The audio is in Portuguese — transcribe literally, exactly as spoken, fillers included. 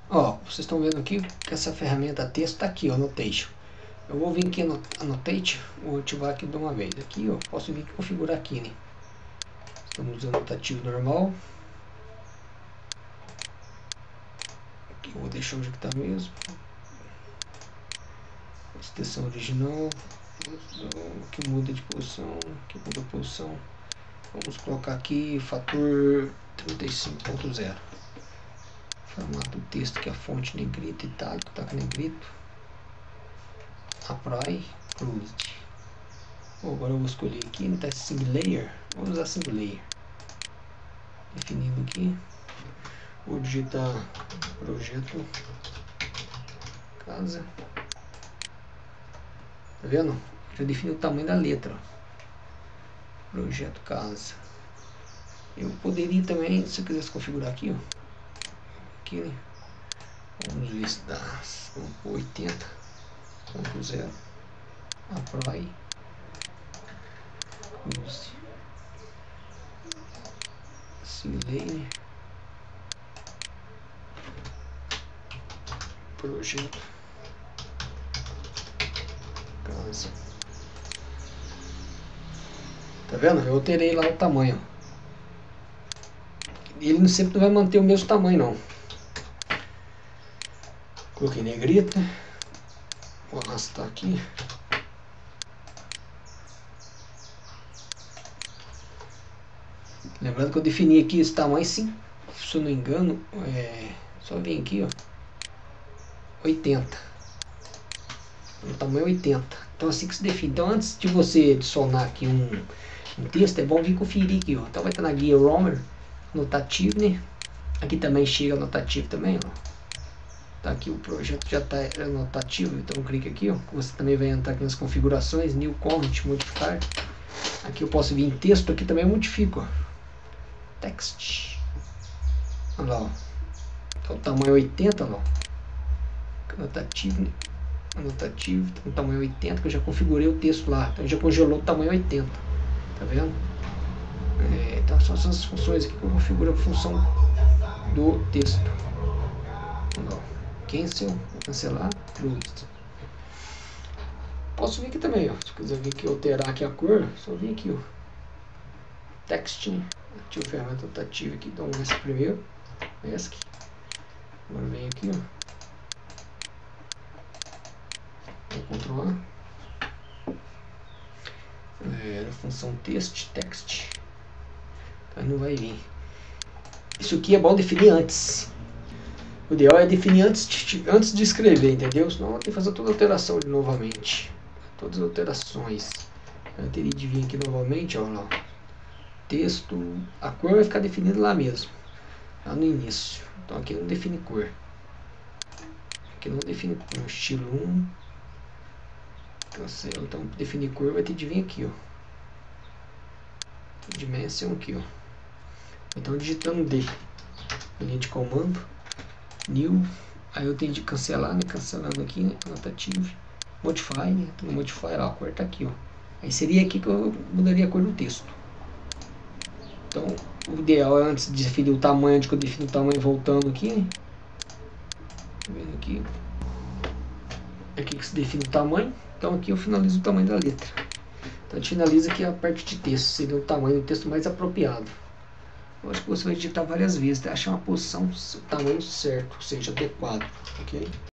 Ó, vocês estão vendo aqui que essa ferramenta texto está aqui, ó, Annotation. Eu vou vir aqui no Annotation, vou ativar aqui de uma vez. Aqui, ó, posso vir aqui configurar aqui, né? Estamos usando o anotativo normal. Aqui eu vou deixar onde que tá mesmo. Extensão original. Aqui muda de posição, aqui muda a posição. Vamos colocar aqui fator trinta e cinco ponto zero. Formato do texto, que é a fonte negrito, itálico, tá com negrito. Apply, closed. Bom, agora eu vou escolher aqui, não tá single layer, vamos usar single layer. Definindo aqui, vou digitar projeto casa. Tá vendo? Já defini o tamanho da letra. Projeto casa. Eu poderia também, se eu quisesse configurar aqui, ó. Aqui, né? Vamos ver se dá. Vamos por oitenta ponto zero. Apply. Close. Simulate. Projeto casa. Tá vendo? Eu alterei lá o tamanho. Ele sempre não vai manter o mesmo tamanho, não. Coloquei negrita. Vou arrastar aqui. Lembrando que eu defini aqui esse tamanho, sim, se eu não me engano, é só vir aqui, ó, oitenta. O tamanho é oitenta. Então assim que se define. Então antes de você adicionar aqui um, um texto, é bom vir conferir aqui, ó. Então vai estar na guia Romer, anotativo, né? Aqui também chega anotativo também, ó. Tá aqui, o projeto já está anotativo, então clique aqui, ó. Você também vai entrar aqui nas configurações, New Comment, modificar. Aqui eu posso vir em texto, aqui também eu modifico, ó. Text. Olha lá, ó. Então, o tamanho oitenta, ó. Anotativo, né? Anotativo, então, o tamanho oitenta, que eu já configurei o texto lá. Então já congelou o tamanho oitenta. Tá vendo? É, então são essas funções aqui que eu configuro a função do texto. Olha lá. Cancel, vou cancelar, closed. Posso vir aqui também, ó. Se quiser vir aqui alterar aqui a cor, só vir aqui, ó. Text, né? Ativo a ferramenta rotativa aqui, dá um ESC primeiro. ESC. Agora vem aqui, ó. Vou controlar. É, a função text, text. Então não vai vir. Isso aqui é bom definir antes. O ideal é definir antes de, antes de escrever, entendeu? Senão tem que fazer toda a alteração de novamente. Todas as alterações. Eu teria de vir aqui novamente, ó lá. Texto, a cor vai ficar definida lá mesmo, lá no início. Então aqui não define cor. Aqui não define cor. Estilo um. Cancela. Então definir cor vai ter de vir aqui, ó. Dimension aqui, ó. Então digitando D. Linha de comando. New. Aí eu tenho de cancelar, né? Cancelando aqui, né? Anotativo. Modify, né? Então, modify lá, a cor tá aqui, ó. Aí seria aqui que eu mudaria a cor do texto. Então, o ideal é antes de definir o tamanho, onde que eu defino o tamanho voltando aqui, né? Vendo aqui. Aqui que se define o tamanho. Então aqui eu finalizo o tamanho da letra. Então a gente finaliza aqui a parte de texto, seria o tamanho do texto mais apropriado. Eu acho que você vai digitar várias vezes até achar uma posição, o tamanho certo, ou seja, adequado, ok?